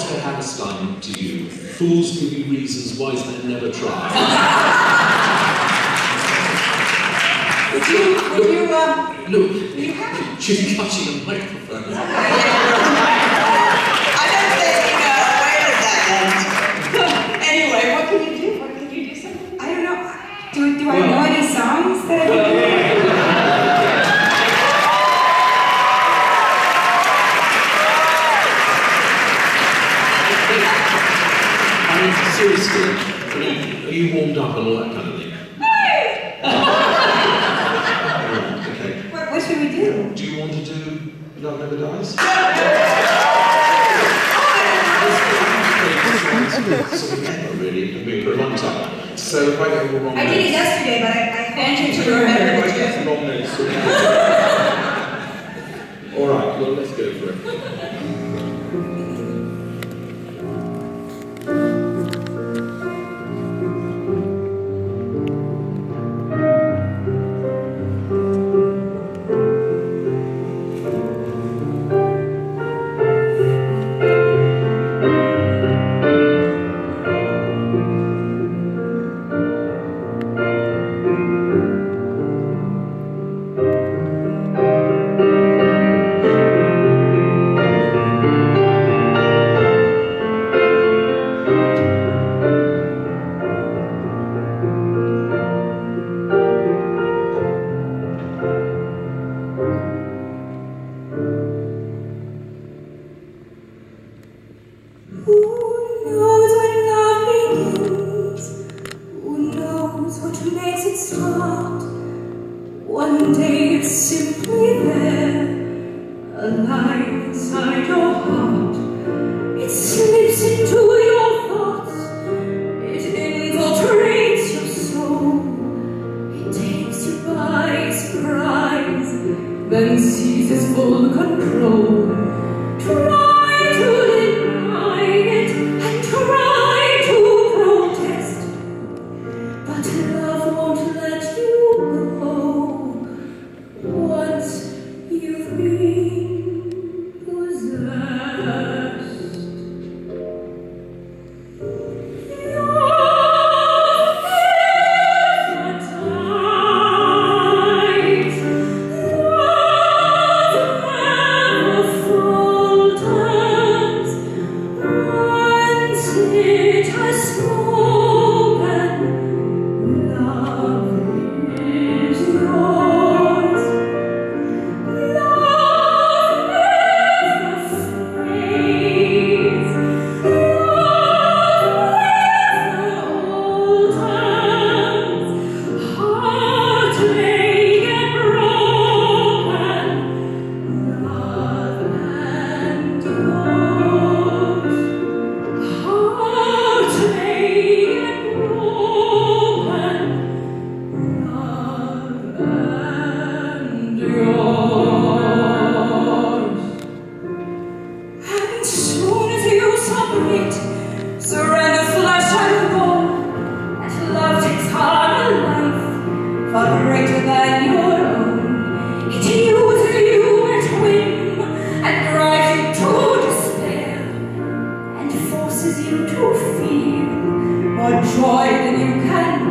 Oscar Hammerstein to you. Fools give you reasons, wise men never try. Look, she's cutting a microphone. I don't think, wait a second. Anyway, what can you do? Can you do something? I don't know. Do I know any songs that I can do? Seriously, are you warmed up and all that kind of thing? Okay. What should we do? Do you want to do Love Never Dies? Sort of never really, it's been for a long time. So if I get all the wrong I did it yesterday, but I want you to remember I get the wrong notes. All right, well, let's go for it. One day it's simply there, alive inside your heart. It slips into your thoughts, it infiltrates your soul. It takes you by surprise, then seizes full control. Try to deny it and try to protest, but love won't let you go. Once you've been possessed, love never dies, love never falters. Once it has spoken, love is yours. Surrender flesh and bone, and love takes heart and life, far greater than your own. It uses you at whim, and drives you to despair, and forces you to feel more joy than you can